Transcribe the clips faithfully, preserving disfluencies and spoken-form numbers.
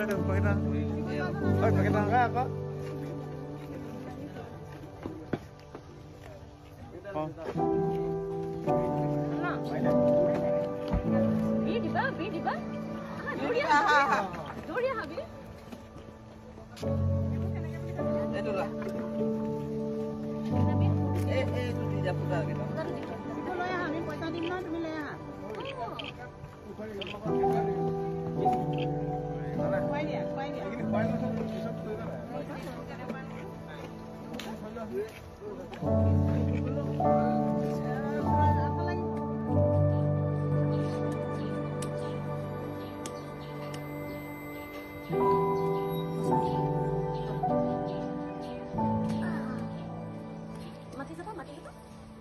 Pakita. Oi, pakita ka apa? Oh. Bi di ba? Bi di ba? Ah, Doria. Doria habi. Itulah. Eh eh itu di dapur gitu. Itu lo ya habi paisa dim na tumi le ha. Kuai dia, kuai dia. Ini kuai itu sab tuh kan. Mati siapa? Mati siapa?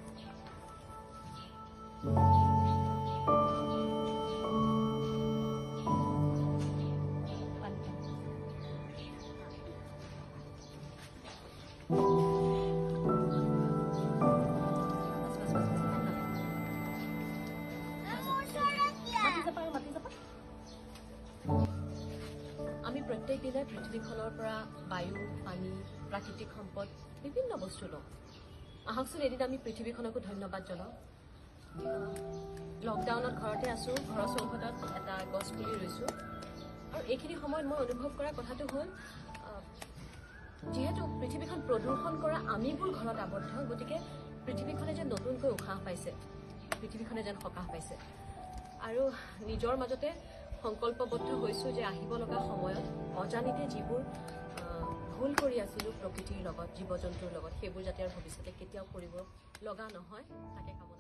আমি প্ৰত্যেক দিনাই পৃথিৱীখনৰ পৰা বায়ু পানী প্ৰাকৃতিক সম্পদ বিভিন্ন বস্তু লওঁ আহকচোন এদিন আমি পৃথিৱীখনকো ধন্যবাদ জনাওঁ লকডাউনত ঘৰতে আছোঁ ঘৰৰ চৌহদত এটা গছ পুলি ৰুইছোঁ আৰু এইখিনি সময়ত মই অনুভৱ কৰা কথাটো হ'ল যিহেতু পৃথিৱীখন প্ৰদূষণ কৰা আমিবোৰ ঘৰত আবদ্ধ গতিকে পৃথিৱীখনে যেন নতুনকৈ উশাহ পাইছে পৃথিৱীখনে যেন সকাহ পাইছে আৰু নিজৰ মাজতে সংকল্পবদ্ধ হৈছোঁ যে আহিব লগা সময়ত অজানিতে যিবোৰ ভুল কৰি আছিলোঁ প্ৰকৃতিৰ লগত জীৱ জন্তুৰ লগত সেইবোৰ যাতে আৰু ভৱিষ্যতে কেতিয়াও কৰিব লগা নহয় তাকে কাম